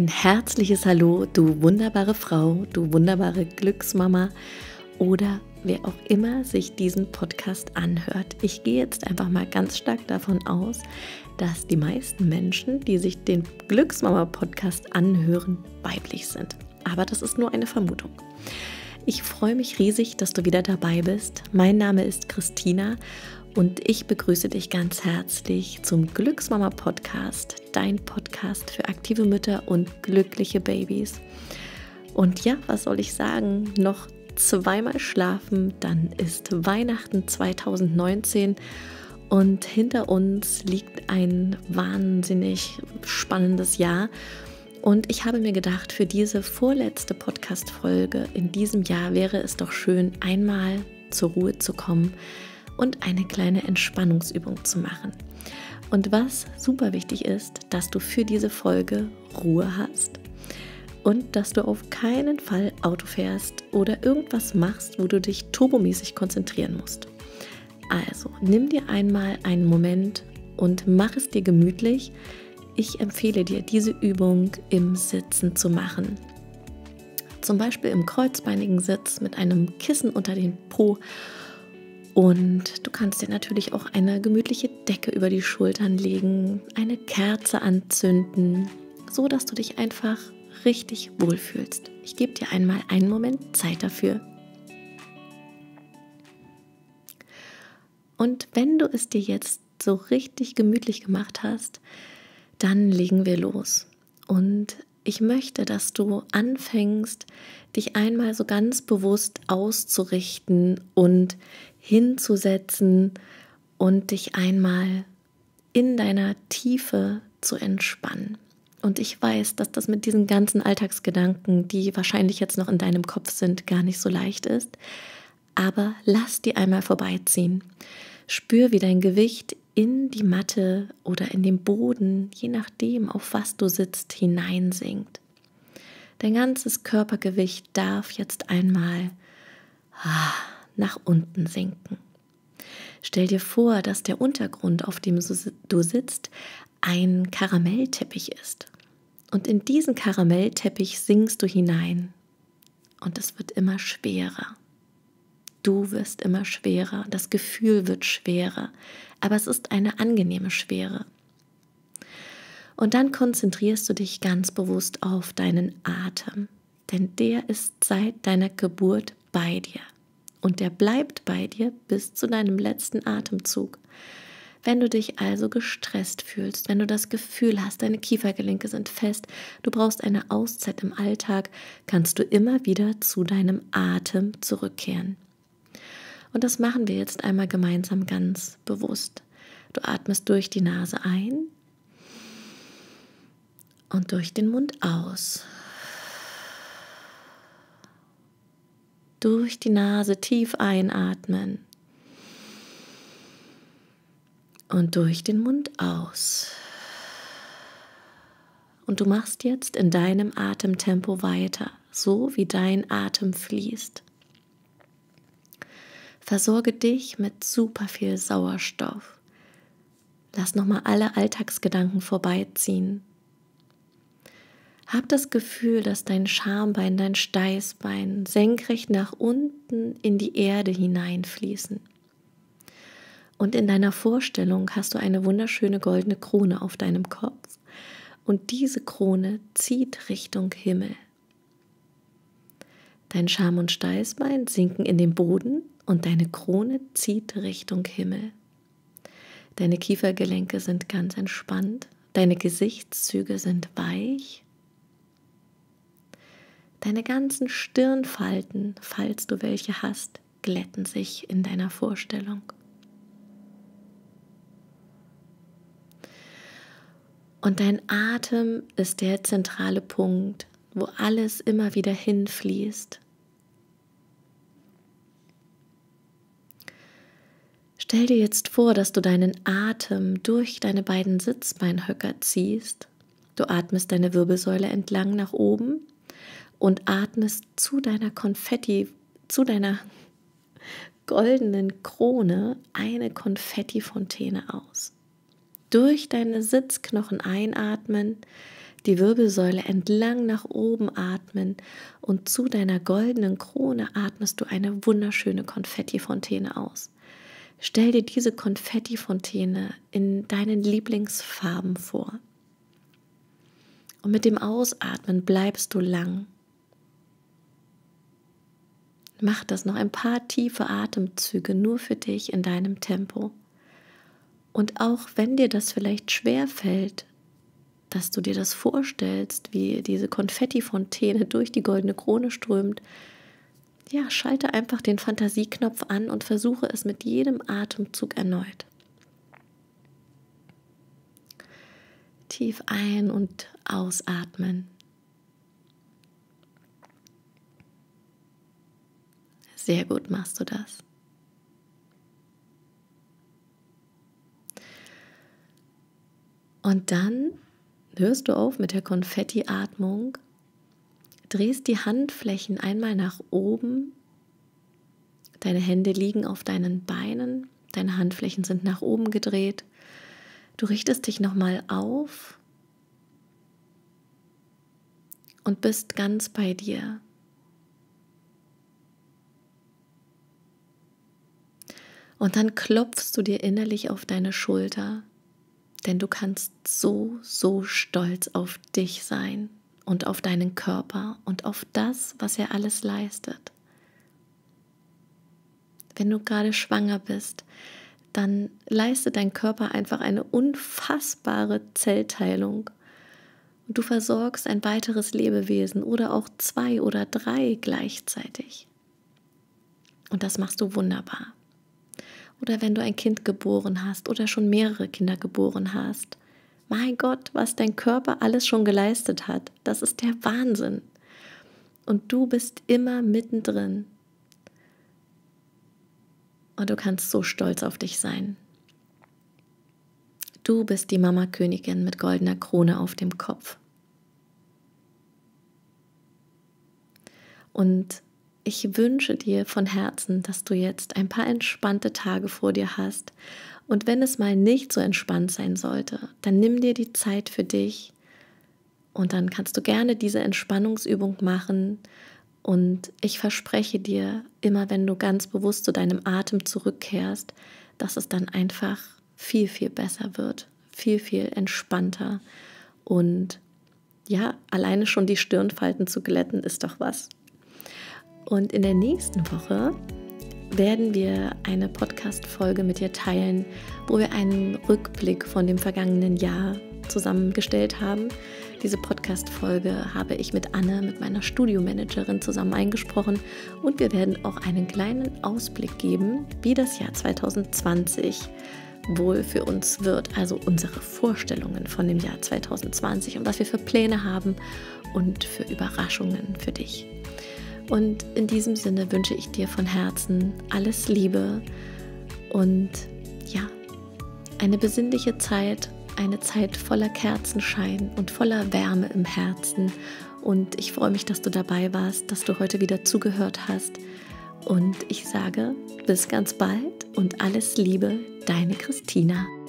Ein herzliches Hallo, du wunderbare Frau, du wunderbare Glücksmama oder wer auch immer sich diesen Podcast anhört. Ich gehe jetzt einfach mal ganz stark davon aus, dass die meisten Menschen, die sich den Glücksmama-Podcast anhören, weiblich sind. Aber das ist nur eine Vermutung. Ich freue mich riesig, dass du wieder dabei bist. Mein Name ist Christina und ich begrüße dich ganz herzlich zum Glücksmama-Podcast, dein Podcast für aktive Mütter und glückliche Babys. Und ja, was soll ich sagen? Noch zweimal schlafen, dann ist Weihnachten 2019 und hinter uns liegt ein wahnsinnig spannendes Jahr. Und ich habe mir gedacht, für diese vorletzte Podcast-Folge in diesem Jahr wäre es doch schön, einmal zur Ruhe zu kommen und eine kleine Entspannungsübung zu machen. Und was super wichtig ist, dass du für diese Folge Ruhe hast und dass du auf keinen Fall Auto fährst oder irgendwas machst, wo du dich turbomäßig konzentrieren musst. Also nimm dir einmal einen Moment und mach es dir gemütlich. Ich empfehle dir, diese Übung im Sitzen zu machen. Zum Beispiel im kreuzbeinigen Sitz mit einem Kissen unter den Po. Und du kannst dir natürlich auch eine gemütliche Decke über die Schultern legen, eine Kerze anzünden, so dass du dich einfach richtig wohlfühlst. Ich gebe dir einmal einen Moment Zeit dafür. Und wenn du es dir jetzt so richtig gemütlich gemacht hast, dann legen wir los. Und ich möchte, dass du anfängst, dich einmal so ganz bewusst auszurichten und hinzusetzen und dich einmal in deiner Tiefe zu entspannen. Und ich weiß, dass das mit diesen ganzen Alltagsgedanken, die wahrscheinlich jetzt noch in deinem Kopf sind, gar nicht so leicht ist. Aber lass die einmal vorbeiziehen. Spür, wie dein Gewicht in die Matte oder in den Boden, je nachdem, auf was du sitzt, hineinsinkt. Dein ganzes Körpergewicht darf jetzt einmal nach unten sinken. Stell dir vor, dass der Untergrund, auf dem du sitzt, ein Karamellteppich ist. Und in diesen Karamellteppich sinkst du hinein. Und es wird immer schwerer. Du wirst immer schwerer, das Gefühl wird schwerer, aber es ist eine angenehme Schwere. Und dann konzentrierst du dich ganz bewusst auf deinen Atem, denn der ist seit deiner Geburt bei dir und der bleibt bei dir bis zu deinem letzten Atemzug. Wenn du dich also gestresst fühlst, wenn du das Gefühl hast, deine Kiefergelenke sind fest, du brauchst eine Auszeit im Alltag, kannst du immer wieder zu deinem Atem zurückkehren. Und das machen wir jetzt einmal gemeinsam ganz bewusst. Du atmest durch die Nase ein und durch den Mund aus. Durch die Nase tief einatmen und durch den Mund aus. Und du machst jetzt in deinem Atemtempo weiter, so wie dein Atem fließt. Versorge dich mit super viel Sauerstoff. Lass nochmal alle Alltagsgedanken vorbeiziehen. Hab das Gefühl, dass dein Schambein, dein Steißbein senkrecht nach unten in die Erde hineinfließen. Und in deiner Vorstellung hast du eine wunderschöne goldene Krone auf deinem Kopf. Und diese Krone zieht Richtung Himmel. Dein Scham- und Steißbein sinken in den Boden und deine Krone zieht Richtung Himmel. Deine Kiefergelenke sind ganz entspannt, deine Gesichtszüge sind weich. Deine ganzen Stirnfalten, falls du welche hast, glätten sich in deiner Vorstellung. Und dein Atem ist der zentrale Punkt, wo alles immer wieder hinfließt. Stell dir jetzt vor, dass du deinen Atem durch deine beiden Sitzbeinhöcker ziehst. Du atmest deine Wirbelsäule entlang nach oben und atmest zu deiner goldenen Krone eine Konfettifontäne aus. Durch deine Sitzknochen einatmen, die Wirbelsäule entlang nach oben atmen und zu deiner goldenen Krone atmest du eine wunderschöne Konfettifontäne aus. Stell dir diese Konfettifontäne in deinen Lieblingsfarben vor. Und mit dem Ausatmen bleibst du lang. Mach das noch ein paar tiefe Atemzüge nur für dich in deinem Tempo. Und auch wenn dir das vielleicht schwer fällt, dass du dir das vorstellst, wie diese Konfettifontäne durch die goldene Krone strömt, ja, schalte einfach den Fantasieknopf an und versuche es mit jedem Atemzug erneut. Tief ein- und ausatmen. Sehr gut machst du das. Und dann hörst du auf mit der Konfettiatmung, drehst die Handflächen einmal nach oben, deine Hände liegen auf deinen Beinen, deine Handflächen sind nach oben gedreht, du richtest dich nochmal auf und bist ganz bei dir. Und dann klopfst du dir innerlich auf deine Schulter, denn du kannst so, so stolz auf dich sein und auf deinen Körper und auf das, was er alles leistet. Wenn du gerade schwanger bist, dann leistet dein Körper einfach eine unfassbare Zellteilung. Und du versorgst ein weiteres Lebewesen oder auch 2 oder 3 gleichzeitig. Und das machst du wunderbar. Oder wenn du ein Kind geboren hast oder schon mehrere Kinder geboren hast. Mein Gott, was dein Körper alles schon geleistet hat, das ist der Wahnsinn. Und du bist immer mittendrin. Und du kannst so stolz auf dich sein. Du bist die Mama-Königin mit goldener Krone auf dem Kopf. Und ich wünsche dir von Herzen, dass du jetzt ein paar entspannte Tage vor dir hast. Und wenn es mal nicht so entspannt sein sollte, dann nimm dir die Zeit für dich und dann kannst du gerne diese Entspannungsübung machen. Und ich verspreche dir, immer wenn du ganz bewusst zu deinem Atem zurückkehrst, dass es dann einfach viel, viel besser wird, viel, viel entspannter. Und ja, alleine schon die Stirnfalten zu glätten ist doch was. Und in der nächsten Woche werden wir eine Podcast-Folge mit dir teilen, wo wir einen Rückblick von dem vergangenen Jahr zusammengestellt haben. Diese Podcast-Folge habe ich mit Anne, mit meiner Studiomanagerin, zusammen eingesprochen und wir werden auch einen kleinen Ausblick geben, wie das Jahr 2020 wohl für uns wird, also unsere Vorstellungen von dem Jahr 2020 und was wir für Pläne haben und für Überraschungen für dich. Und in diesem Sinne wünsche ich dir von Herzen alles Liebe und ja, eine besinnliche Zeit, eine Zeit voller Kerzenschein und voller Wärme im Herzen. Und ich freue mich, dass du dabei warst, dass du heute wieder zugehört hast. Und ich sage bis ganz bald und alles Liebe, deine Christina.